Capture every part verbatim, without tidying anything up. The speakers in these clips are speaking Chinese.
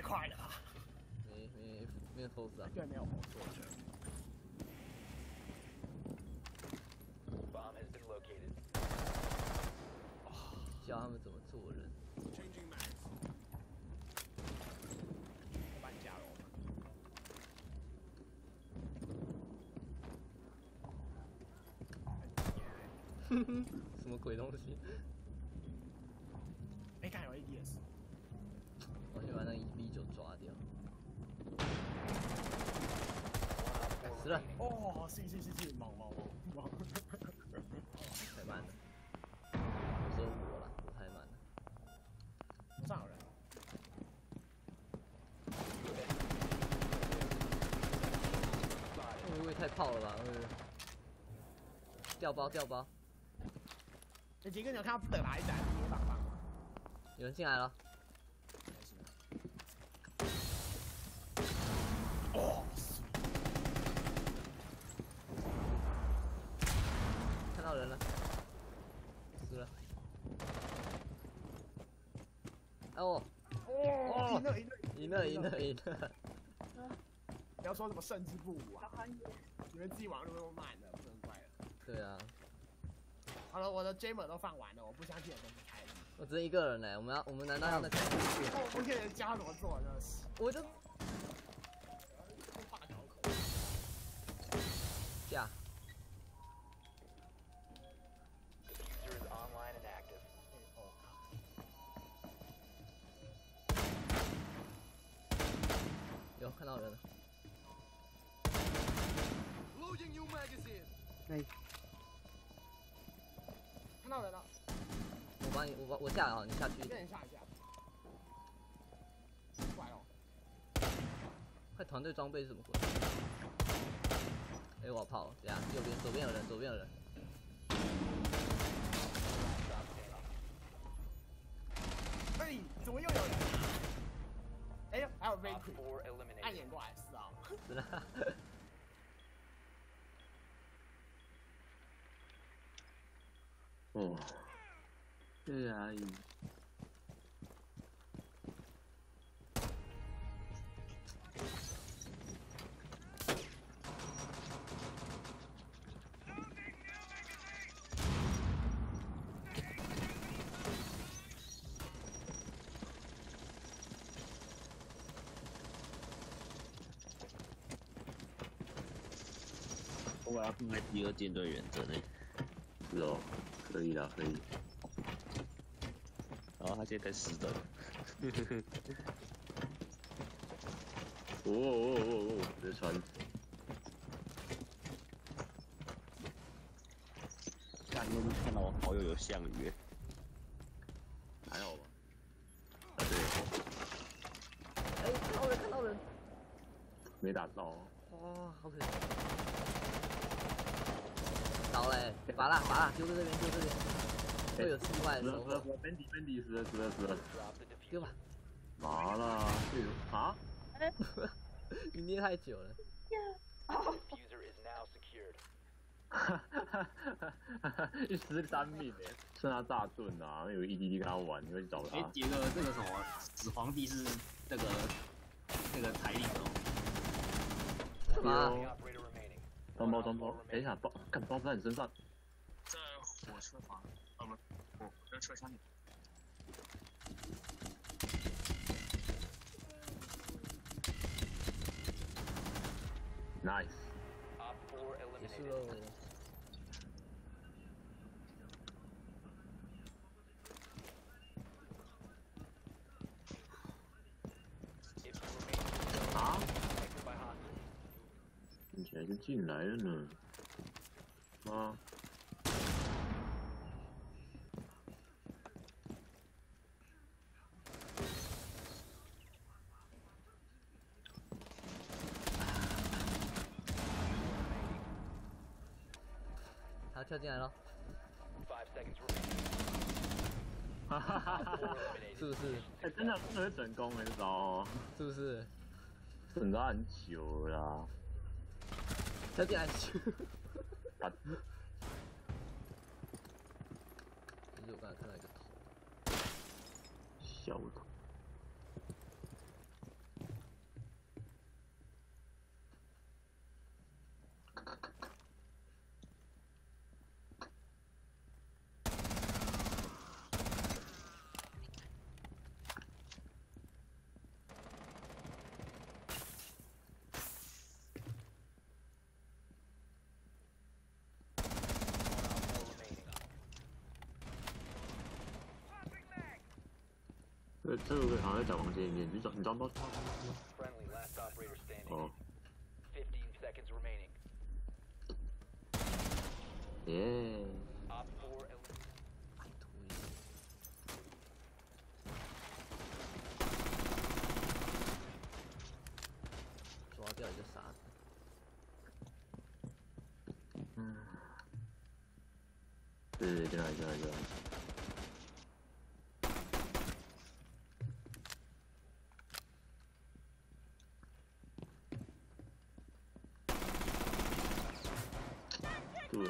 快了。 没没没有偷死啊？ 对，没有红错的。 Bomb has been located. 教他们怎么做人。 我把你加入。 哼哼，什么鬼东西？ 哎，看有 A D S。 我先把那一 B 九抓掉。死了！ 哦，是是是是，猛猛猛猛！ 太慢了。我说我了，我太慢了。 楼上有人。 会不会太炮了吧？呃，掉包掉包。 哎，杰哥，你有看到德莱仔捏棒棒吗？ 有人进来了。 哦， 看到人了，死了。哦哦，赢了赢了赢了赢了赢了！ 不要说什么胜之不武啊！你们自己网络那么慢的，不能怪了。 对啊。 好了，我的 Jammer 都放完了，我不相信的东西开。 我只剩一个人呢，我们要我们难道要那个？ 我不骗人家怎么做，真的是。 我就大搞口。 下。 Diffuser is online and active. 有看到人了。 Loading new magazine. 哎，看到人了。 我帮你，我帮我下啊，你下去。 一个人下一下。怪哦。 快团队装备是什么鬼？哎，我炮！等下右边、左边有人，左边有人。 哎，怎么又有人？哎，还有 Victory， Op 暗眼过来是啊。 是啦。 哦，对啊。我要配第二舰队远征呢。是哦，可以啦，可以。然后他现在死的。哦哦哦哦！这船。看那边看到我好友有项羽。还好吧。啊对。 哎，看到人看到人。 没打到。 哇，好可惜。 倒嘞，拔啦拔啦，丢在这边，丢这边，会有意外的收获。 分敌分敌，死了死了死了， 丢吧。 麻了，啊？ 你捏太久了。 Diffuser is now secured. 哈哈哈哈哈！一十三命哎，剩他炸盾啊，有 E D D 跟他玩，你会去找他。 哎，杰哥，这个什么死皇帝是那个那个彩礼哦。 什么？ 装包装包，等一下包，干包在你身上。 在火车房，啊不，火车车厢里。 Nice。 结束喽。 啊？听起来就进来了呢。妈。 他跳进来了。 哈哈哈哈哈！ 是不是？ 哎，真的真的会成功哎，这招。是不是？等他很久了啦。 跳进来。 啊！ 其实我刚才看到一个头。 小头。 个这个好像在小房间里面，你找你找到？ Friendly, last operator standing. 哦， Fifteen seconds remaining. 耶！ Op four eliminated. 爱推。抓掉一个傻子。 嗯，对对，进来进来进来。对。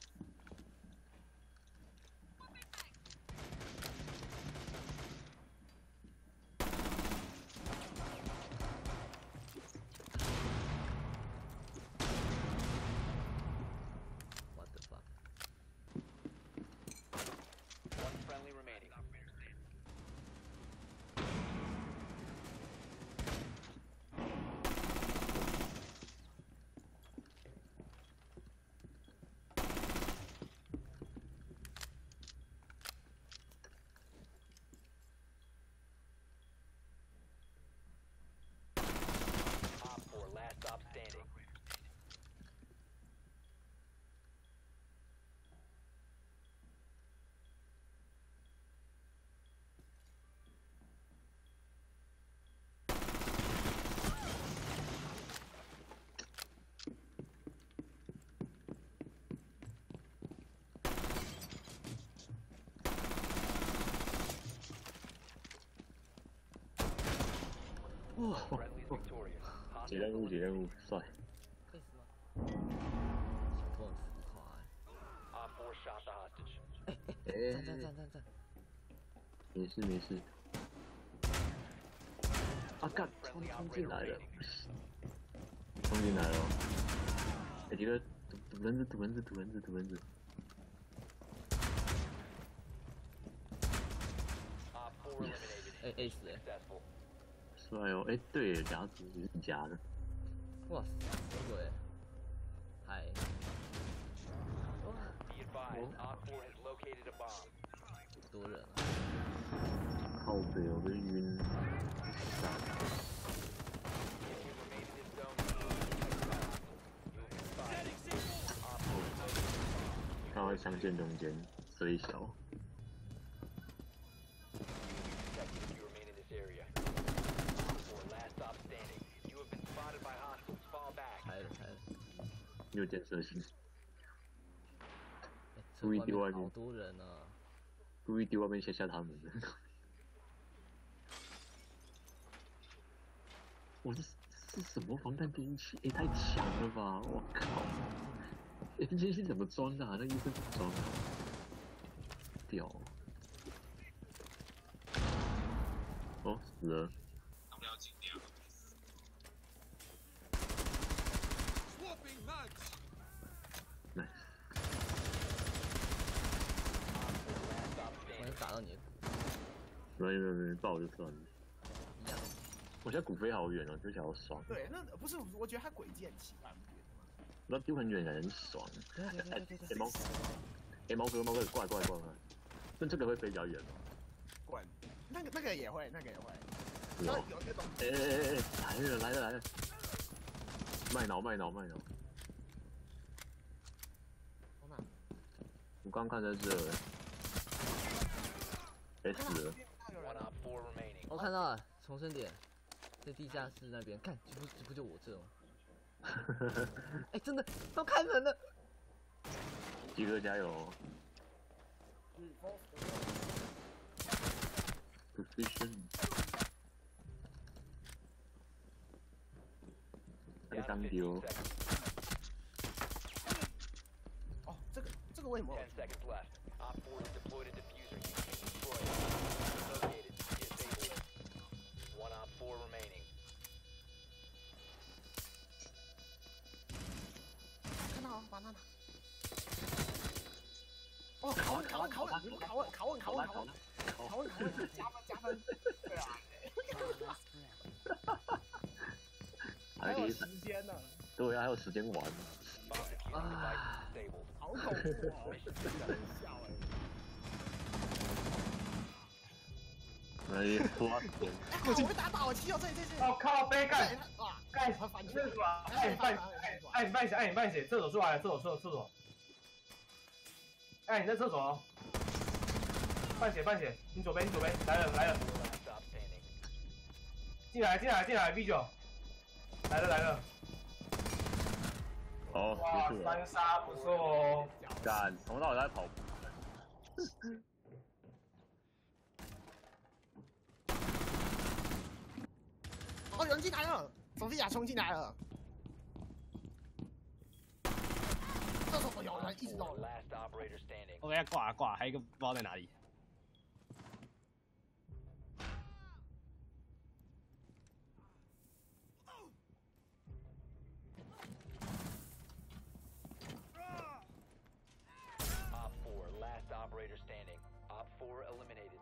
What the fuck？ One friendly remaining. Op four, last stop standing. Friendly victorious. 解任务解任务，帅！ 可以死吗？小偷很浮夸欸。 Op four shot the hostage. 哎， 站站站站站！ 没事没事。啊干！冲 Friendly 冲 operator 进来了， remaining. 冲进来了！哎，这个堵堵蚊子堵蚊子堵蚊子堵蚊子！ Op four eliminated. 哎 A 死哎！ Successful. 帅哦！哎，对，夹子是你夹的。 哇塞，这个哎，嗨！ Be advised, Op four has located a bomb. 多人啊！ 靠北，我被晕。 If you remain in this zone, you will be detected by hostiles. You will be spotted. Op four has located a bomb. 看到枪线中间，虽小。 Detected if you remain in this area. Op four, last stop standing. You have been spotted by hostiles. Fall back. 开了开了！ 你有建设性， 哎，这故意丢外面好多人啊！ 故意丢外面吓吓他们的。我这是什么防弹兵器？哎，太强了吧！我靠！哎，这是怎么装的、啊？那衣服怎么装的、啊？屌！哦，死了。 Swapping mags. nice。 Last stop 我 standing. 能打到你， 没有没有没有，爆就算了。 一样。 我现在骨飞好远哦，丢起来好爽。 对，那不是，我觉得他轨迹很奇怪，不觉得吗？ 那丢很远感觉很爽。 对对对对哎， 对。 猫，哎，猫哥猫哥，过来过来过来过来。但这个会飞比较远哦。 滚，那个那个也会，那个也会。 是哦。 然后有那种哎哎哎哎，来了来了来了。卖脑卖脑卖脑。 从哪？ 我刚看在这。哎死了。 One op four remaining. 我看到了，重生点，在地下室那边。看，这不这不就我这吗？哎，真的都开门了。 鸡哥加油 ！Precision。那个 Down 当 to 丢 fifteen。seconds. 哦，这个这个为什么？ Ten seconds left. Op four has deployed a diffuser. You can destroy it. Located. Disable it. One op four remaining. 看到了，把那拿。哦，拷问拷问拷问拷问拷问拷问拷问拷问拷问拷问加分加分，对啊。还有时间呢。 对啊，还有时间玩。 Bomb diffuser device disabled. 好恐怖哦！真的很笑哎。 哎呀，花钱。 哎，我被打倒了，七友这里这里。 哦靠，背干对，他哇， 干他反击那什么？爱你半爱你半血，爱你半血，厕所出来了，厕所厕所厕所。哎，你在厕所哦。半血半血，你左边你左边来了来了， Last stop standing. 进来进来进来 V 九，来了来了。 哦， 哇， 结束了。 三杀不错哦。 干，从头到尾在跑步。 哦，有人进来了，索菲亚冲进来了。这时候有人一直 Four 漏。 last operator standing. OK，挂了挂了，还有一个不知道在哪里。 Op four last operator standing. Op four eliminated.